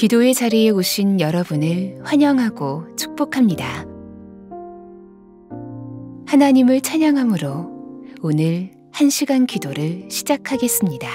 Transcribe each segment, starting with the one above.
기도의 자리에 오신 여러분을 환영하고 축복합니다. 하나님을 찬양함으로 오늘 1시간 기도를 시작하겠습니다.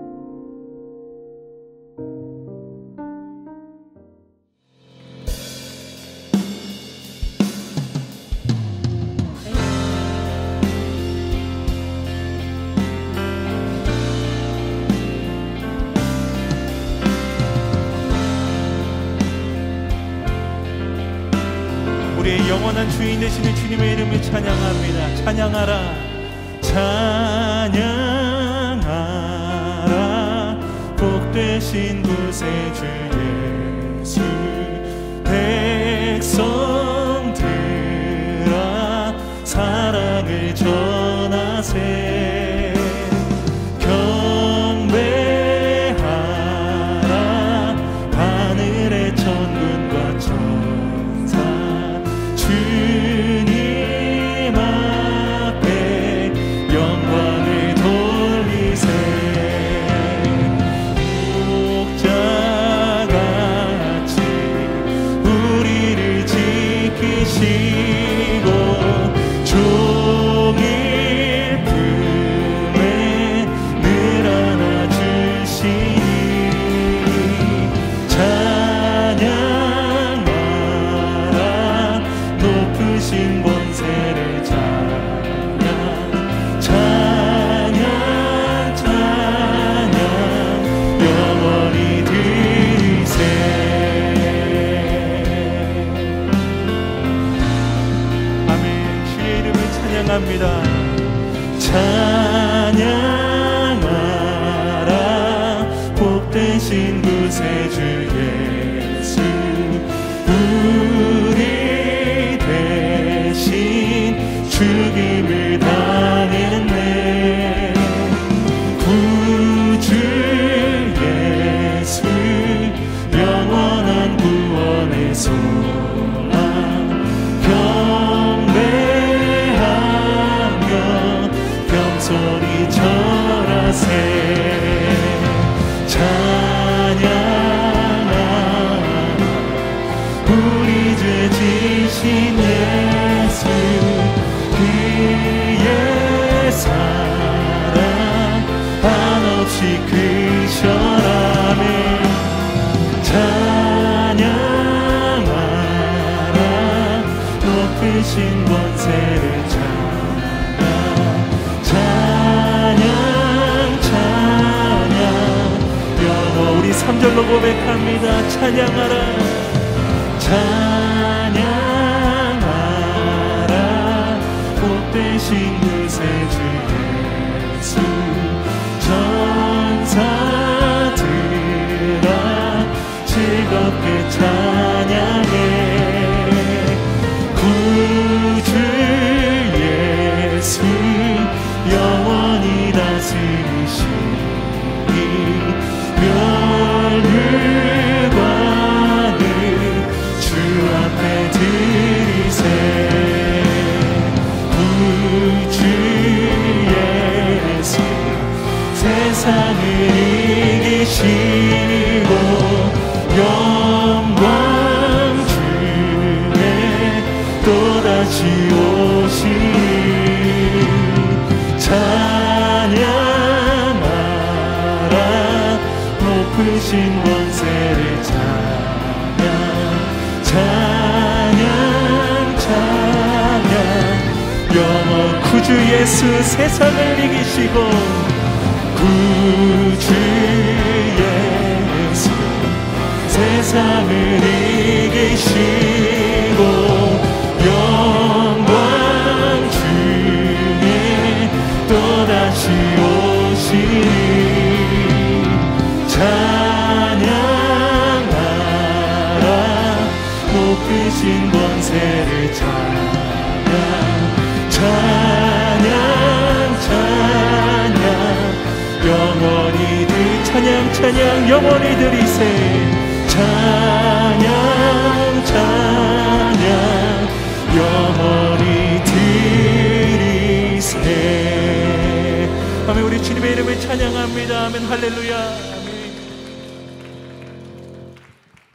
우리의 영원한 주인 되시는 주님의 이름을 찬양합니다. 찬양하라, 찬양하라, 복되신 구세주 예수. 백성들아 사랑을 전하세. 경배하라, 하늘의 천군과 천사. 주님 앞에 영광을 돌리세. 목자같이 우리를 지키시고 종일 품에 늘 안아주시니 높으신 권세를 찬양, 찬양, 찬양, 영원히 드리세. 아멘. 주의 이름을 찬양합니다. 찬양하라, 복되신 구세주 예수. 우리 죽임을 당했네. 구주 예수, 영원한 구원의 소망. 경배하며 겸손히 절하세. 찬양하라, 우리 죄 지신 예수. 그의 사랑 한없이 크셔라네. 찬양하라, 높으신 권세를 찬양, 찬양, 찬양, 영원. 우리 3절로 고백합니다. 찬양하라, 찬양하라, 복되신 구세주 예수. 전사들아 즐겁게 찬양해. 구주 예수, 영원히 다스리시니 멸류관을 주 앞에 드리세. 구주 예수, 세상을 이기시고 영광 중에 또다시 오시니 찬양하라, 높으신 권세를 찬양, 찬양, 찬양, 영원. 구주 예수, 세상을 이기시고 구주 예수, 세상을 이기시고 영광 중에 또다시 오시니 찬양하라, 높으신 권세를 찬양, 찬양, 찬양, 영원히 찬양, 찬양, 영원히 드리세. 찬양, 찬양, 영원히 드리세. 아멘. 우리 주님의 이름을 찬양합니다. 아멘. 할렐루야. 아멘.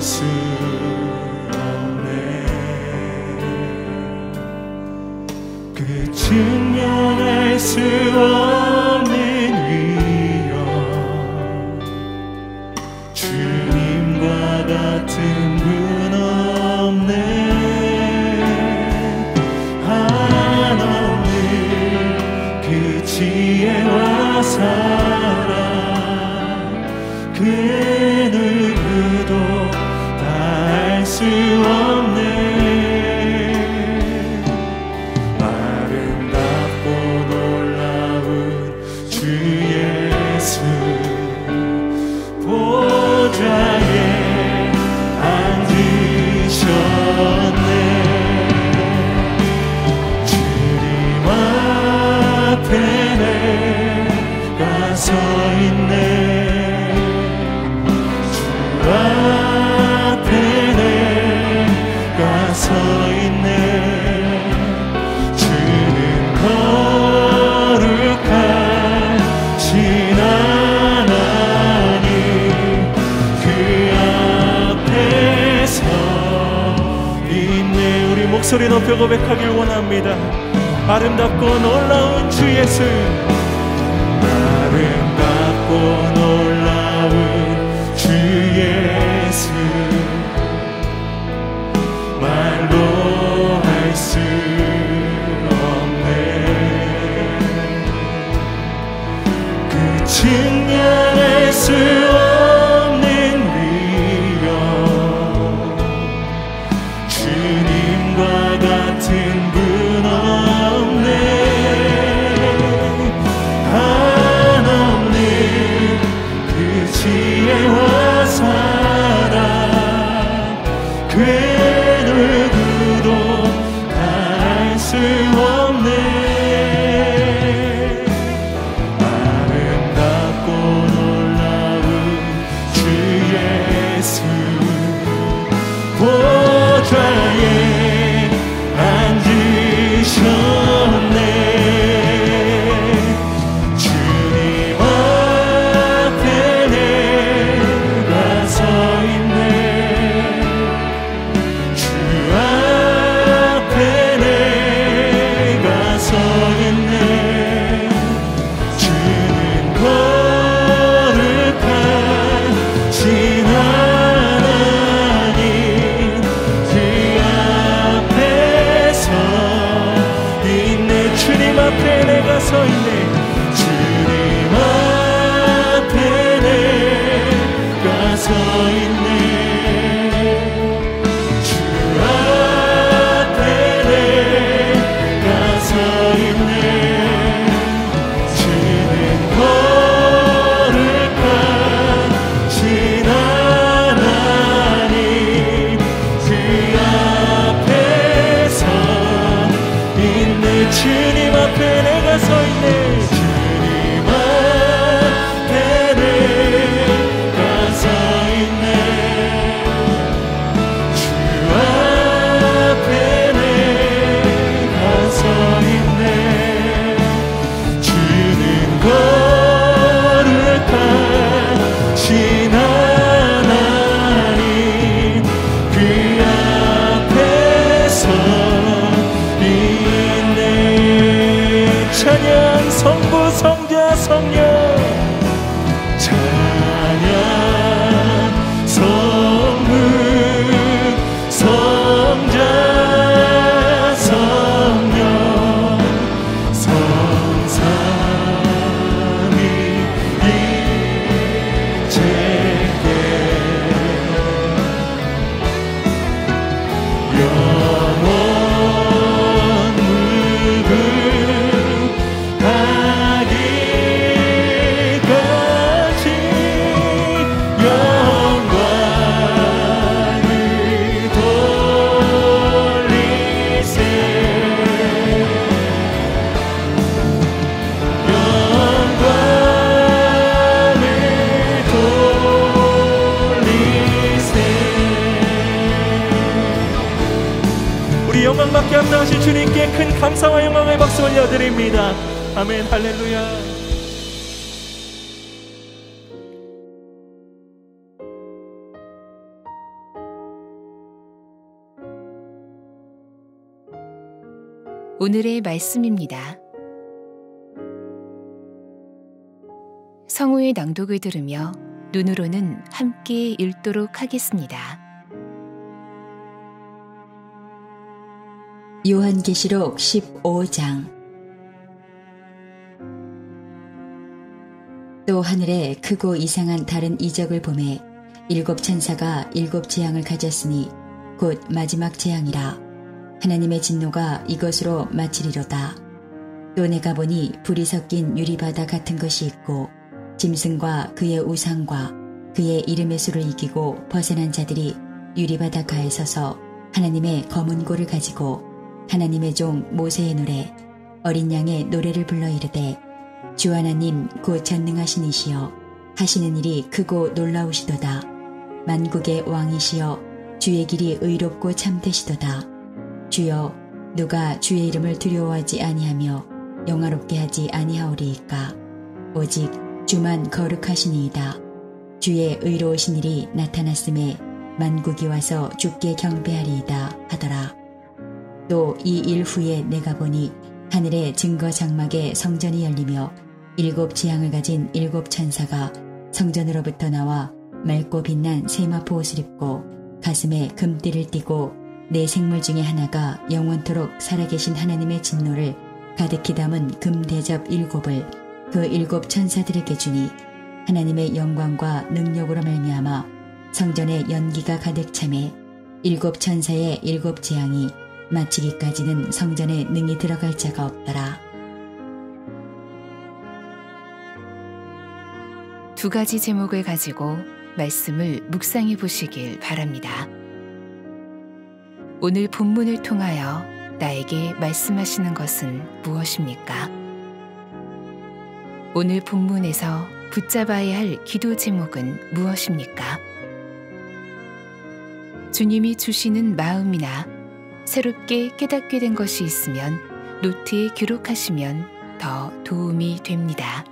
수 없네. 그 증명할 수 없는 위엄, 주님과 같은 분 없네. 한없는 그 지혜와 사랑, 그 누구도 다 알 수 없네. 아름답고 놀라운 주 예수, 보좌에 앉으셨네. 주님 앞에 내가 서 있네. 앞에 내가 서 있네. 주는 거룩하신 하나님, 그 앞에 서 있네. 우리 목소리 높여 고백하길 원합니다. 아름답고 놀라운 주 예수, 아름답고 놀라운 주 예수, 말로 할 수 없네. 그 증명할 수 없는 위엄, 주님과 같은 분 없네. 한없는 그 지혜와 사랑, 그 누구도 다 알 수 없네. 아름답고 놀라운 주 예수, 보좌에 앉으셨네. 주님 앞에 내가 서 있네. 주 앞에 내가 서 있네. 주는 거룩하신 하나님, 그 앞에 서 있네. 주님 앞에 내가 서 있네. 주님 앞에 내가 서 있네. 주 앞에 내가 서 있네. 주는 거룩하신 하나님, 그 앞에 서 있네. 주님 앞에 내가 서 있네. 주님 앞에 내가 서 있네. 주 앞에 내가 서 있네. 주는 거룩하신 하나님, 그 앞에 서 있네. 찬양 성부 성자 성령, 찬양 성부 성자 성령, 성삼위일체께 영원 무궁하기까지 영광을 돌리세. 영광을 돌리세. 우리 영광받게 합당하신 주님께 큰 감사와 영광의 박수 올려드립니다. 아멘. 할렐루야. 오늘의 말씀입니다. 성우의 낭독을 들으며 눈으로는 함께 읽도록 하겠습니다. 요한계시록 15장. 또 하늘에 크고 이상한 다른 이적을 보매 일곱 천사가 일곱 재앙을 가졌으니 곧 마지막 재앙이라. 하나님의 진노가 이것으로 마치리로다. 또 내가 보니 불이 섞인 유리바다 같은 것이 있고 짐승과 그의 우상과 그의 이름의 수를 이기고 벗어난 자들이 유리바닷가에 서서 하나님의 검은 고를 가지고 하나님의 종 모세의 노래 어린 양의 노래를 불러 이르되 주 하나님 곧 전능하신 이시여 하시는 일이 크고 놀라우시도다. 만국의 왕이시여 주의 길이 의롭고 참되시도다. 주여 누가 주의 이름을 두려워하지 아니하며 영화롭게 하지 아니하오리이까. 오직 주만 거룩하시니이다. 주의 의로우신 일이 나타났음에 만국이 와서 주께 경배하리이다 하더라. 또 이 일 후에 내가 보니 하늘의 증거 장막에 성전이 열리며 일곱 재앙을 가진 일곱 천사가 성전으로부터 나와 맑고 빛난 세마포 옷을 입고 가슴에 금띠를 띠고 네 생물 중에 하나가 영원토록 살아계신 하나님의 진노를 가득히 담은 금대접 일곱을 그 일곱 천사들에게 주니 하나님의 영광과 능력으로 말미암아 성전에 연기가 가득 차매 일곱 천사의 일곱 재앙이 마치기까지는 성전에 능히 들어갈 자가 없더라. 두 가지 제목을 가지고 말씀을 묵상해 보시길 바랍니다. 오늘 본문을 통하여 나에게 말씀하시는 것은 무엇입니까? 오늘 본문에서 붙잡아야 할 기도 제목은 무엇입니까? 주님이 주시는 마음이나 새롭게 깨닫게 된 것이 있으면 노트에 기록하시면 더 도움이 됩니다.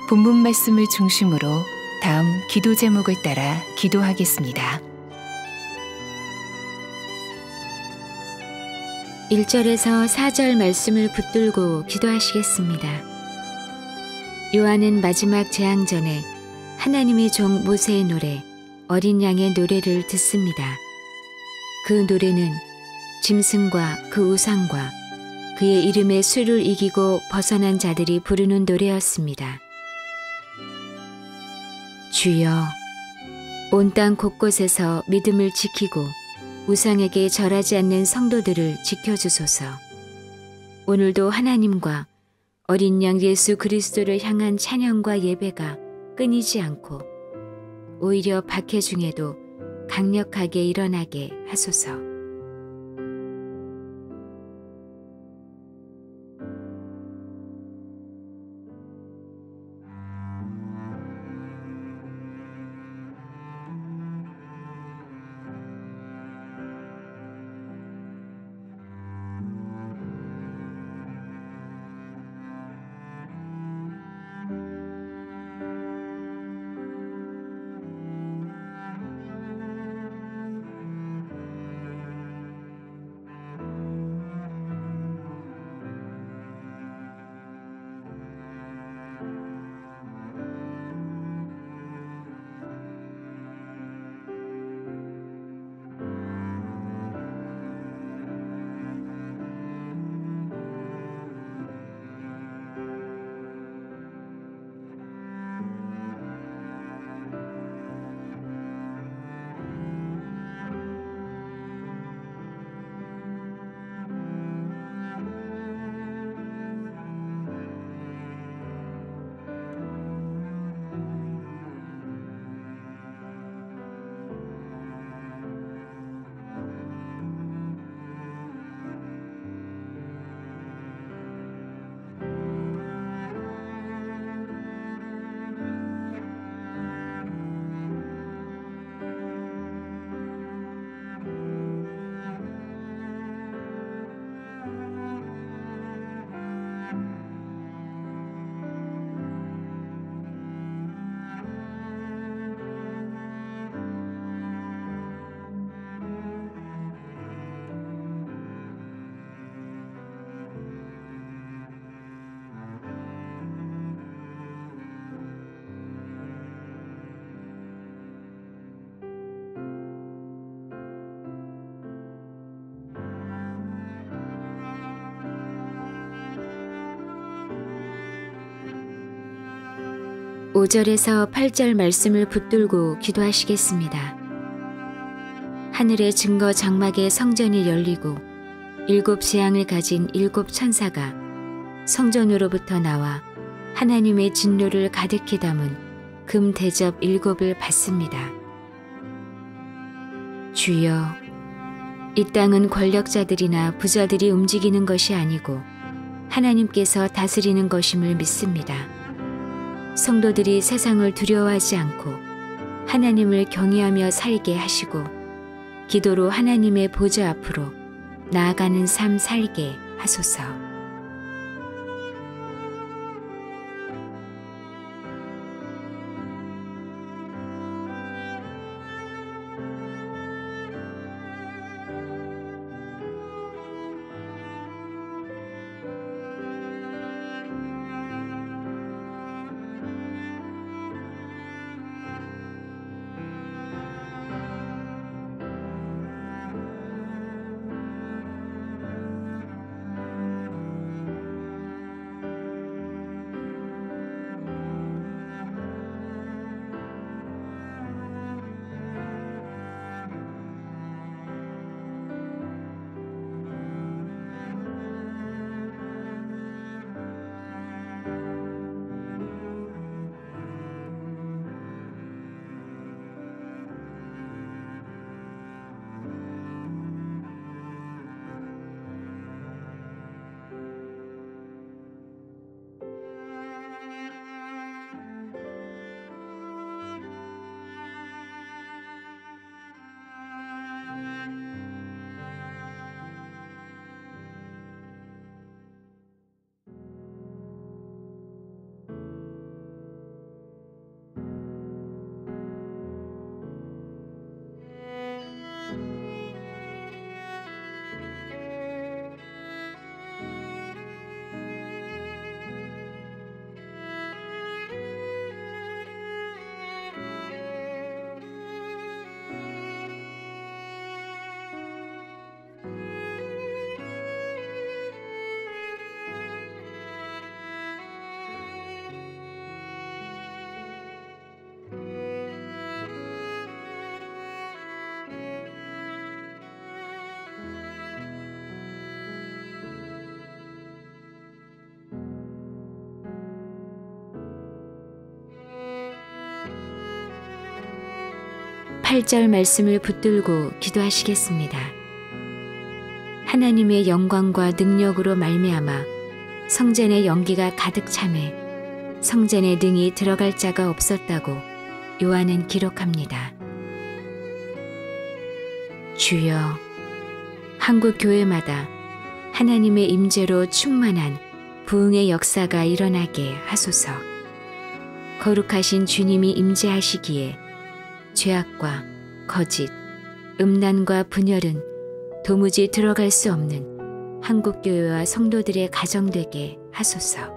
본문 말씀을 중심으로 다음 기도 제목을 따라 기도하겠습니다. 1절에서 4절 말씀을 붙들고 기도하시겠습니다. 요한은 마지막 재앙 전에 하나님의 종 모세의 노래, 어린 양의 노래를 듣습니다. 그 노래는 짐승과 그 우상과 그의 이름의 수를 이기고 벗어난 자들이 부르는 노래였습니다. 주여, 온 땅 곳곳에서 믿음을 지키고 우상에게 절하지 않는 성도들을 지켜주소서. 오늘도 하나님과 어린 양 예수 그리스도를 향한 찬양과 예배가 끊이지 않고 오히려 박해 중에도 강력하게 일어나게 하소서. (5절에서 8절) 말씀을 붙들고 기도하시겠습니다. 하늘의 증거 장막의 성전이 열리고 7 재앙을 가진 7 천사가 성전으로부터 나와 하나님의 진노를 가득히 담은 금 대접 7을 받습니다. 주여, 이 땅은 권력자들이나 부자들이 움직이는 것이 아니고 하나님께서 다스리는 것임을 믿습니다. 성도들이 세상을 두려워하지 않고 하나님을 경외하며 살게 하시고 기도로 하나님의 보좌 앞으로 나아가는 삶 살게 하소서. 8절 말씀을 붙들고 기도하시겠습니다. 하나님의 영광과 능력으로 말미암아 성전의 연기가 가득 차매 성전에 능히 들어갈 자가 없었다고 요한은 기록합니다. 주여, 한국 교회마다 하나님의 임재로 충만한 부흥의 역사가 일어나게 하소서. 거룩하신 주님이 임재하시기에 죄악과 거짓, 음란과 분열은 도무지 들어갈 수 없는 한국 교회와 성도들의 가정 되게 하소서.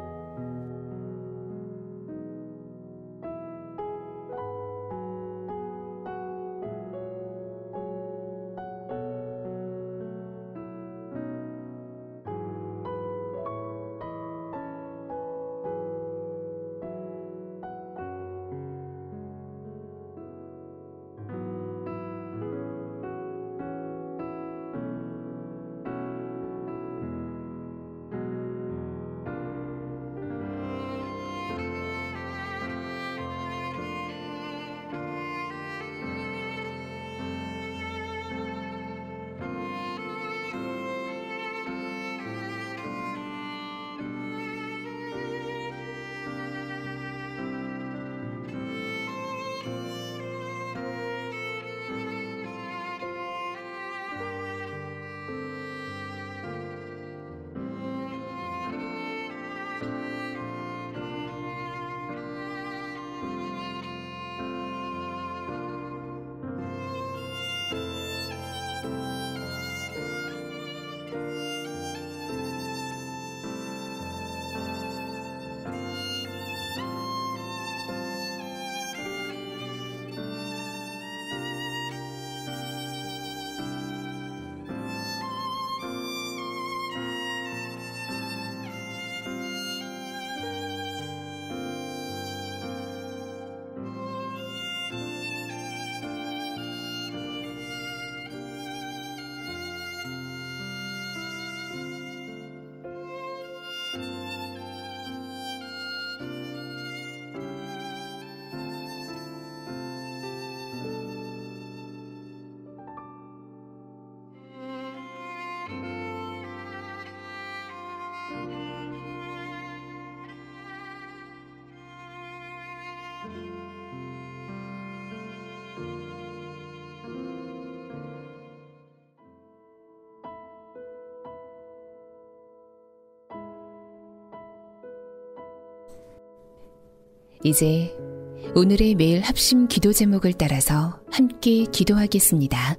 이제 오늘의 매일 합심 기도 제목을 따라서 함께 기도하겠습니다.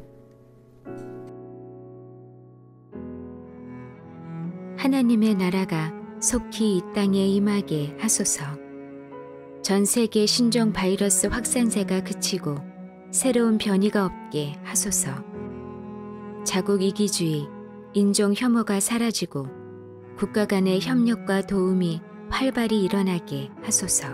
하나님의 나라가 속히 이 땅에 임하게 하소서. 전 세계 신종 바이러스 확산세가 그치고 새로운 변이가 없게 하소서. 자국 이기주의, 인종 혐오가 사라지고 국가 간의 협력과 도움이 활발히 일어나게 하소서.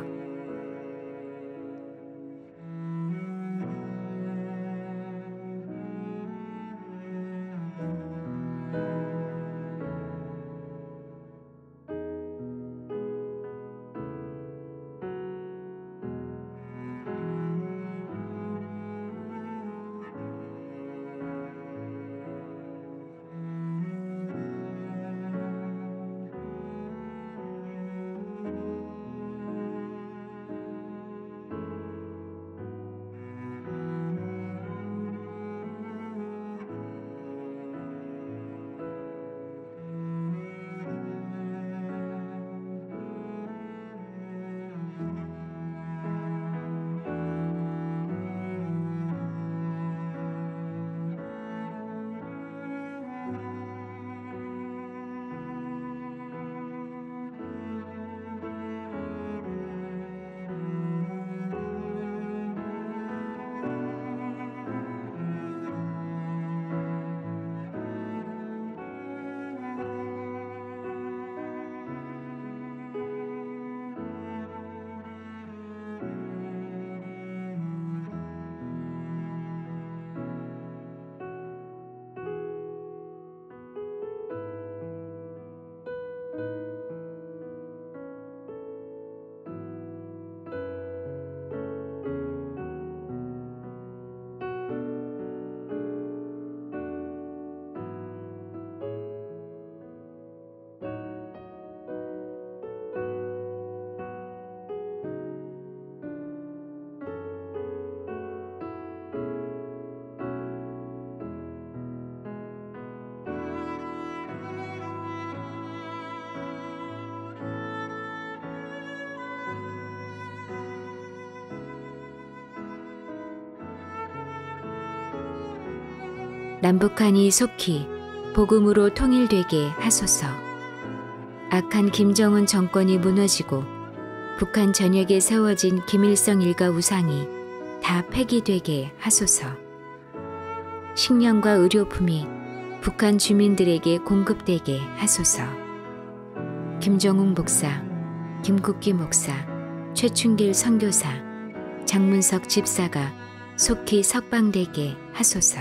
남북한이 속히 복음으로 통일되게 하소서. 악한 김정은 정권이 무너지고 북한 전역에 세워진 김일성 일가 우상이 다 폐기되게 하소서. 식량과 의료품이 북한 주민들에게 공급되게 하소서. 김정웅 목사, 김국기 목사, 최춘길 선교사, 장문석 집사가 속히 석방되게 하소서.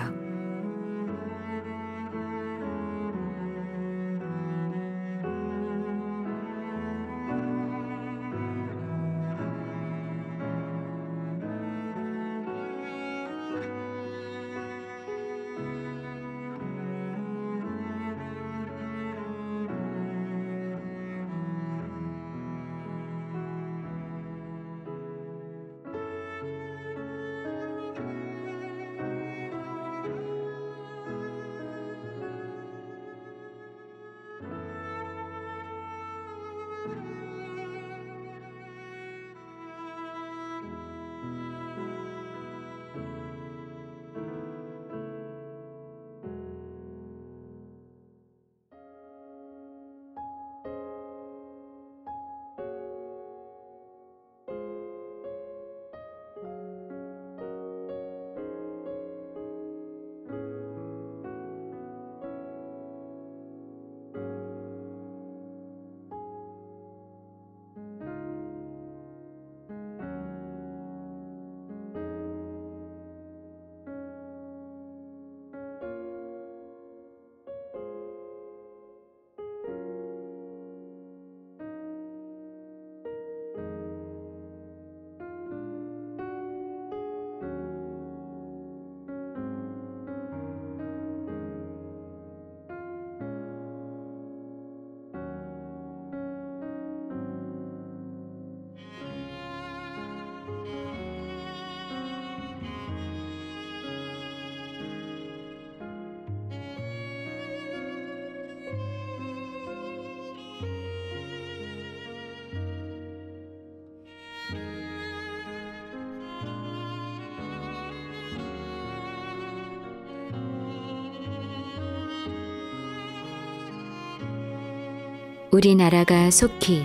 우리나라가 속히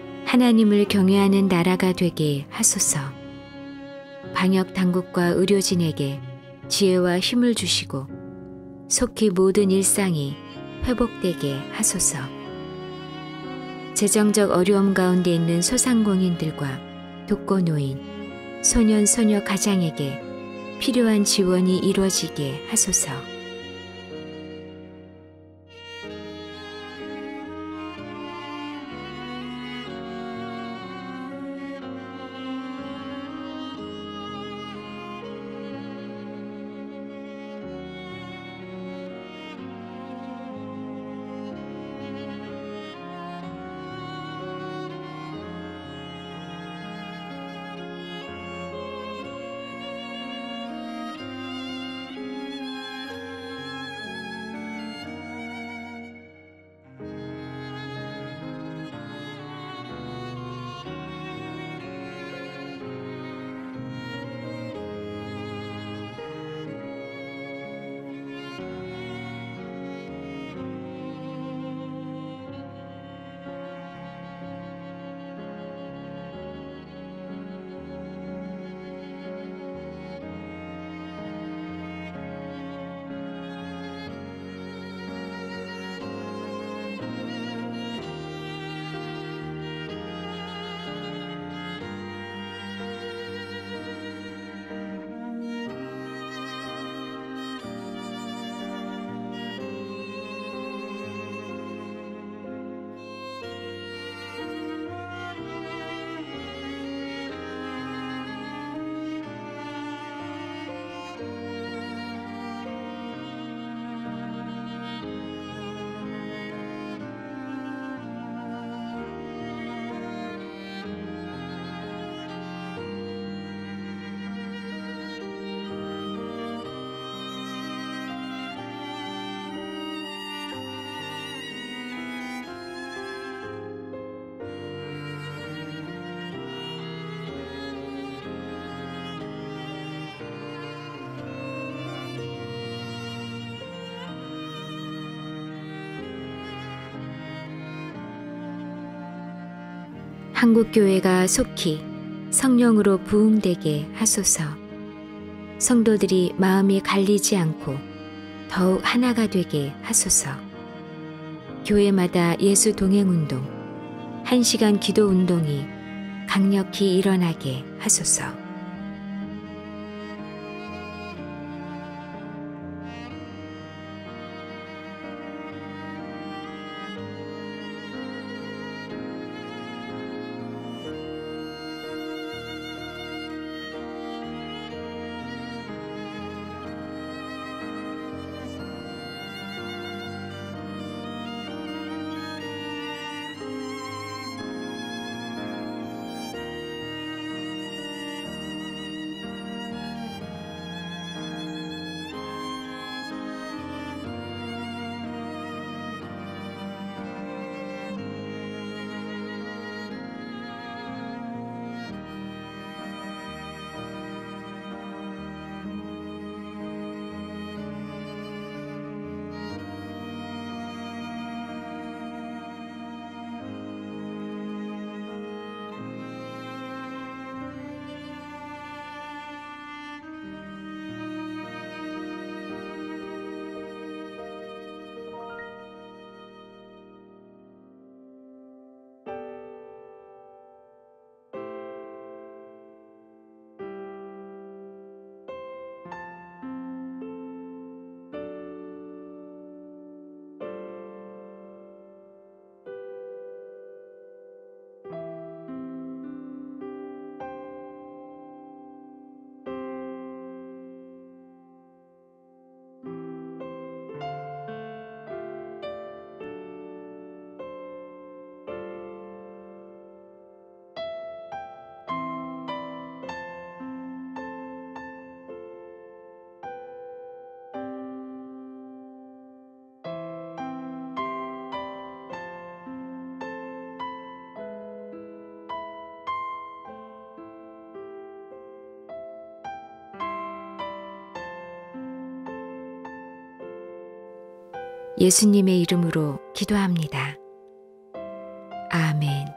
하나님을 경외하는 나라가 되게 하소서. 방역 당국과 의료진에게 지혜와 힘을 주시고 속히 모든 일상이 회복되게 하소서. 재정적 어려움 가운데 있는 소상공인들과 독거노인, 소년, 소녀 가장에게 필요한 지원이 이루어지게 하소서. 한국교회가 속히 성령으로 부흥되게 하소서. 성도들이 마음이 갈리지 않고 더욱 하나가 되게 하소서. 교회마다 예수 동행운동, 1시간 기도운동이 강력히 일어나게 하소서. 예수님의 이름으로 기도합니다. 아멘.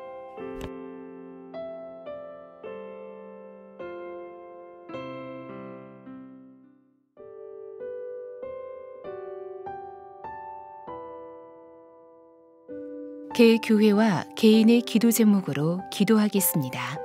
개 교회와 개인의 기도 제목으로 기도하겠습니다.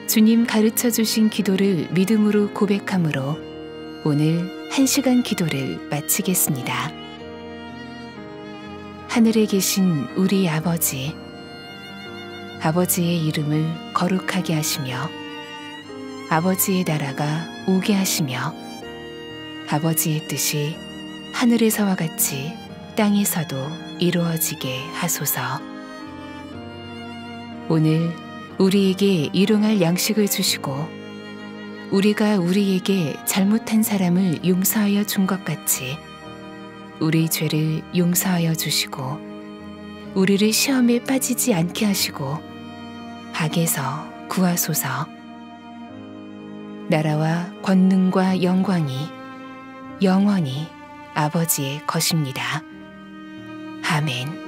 주님 가르쳐 주신 기도를 믿음으로 고백함으로 오늘 1시간 기도를 마치겠습니다. 하늘에 계신 우리 아버지, 아버지의 이름을 거룩하게 하시며 아버지의 나라가 오게 하시며 아버지의 뜻이 하늘에서와 같이 땅에서도 이루어지게 하소서. 오늘 우리에게 일용할 양식을 주시고 우리가 우리에게 잘못한 사람을 용서하여 준 것 같이 우리 죄를 용서하여 주시고 우리를 시험에 빠지지 않게 하시고 악에서 구하소서. 나라와 권능과 영광이 영원히 아버지의 것입니다. 아멘.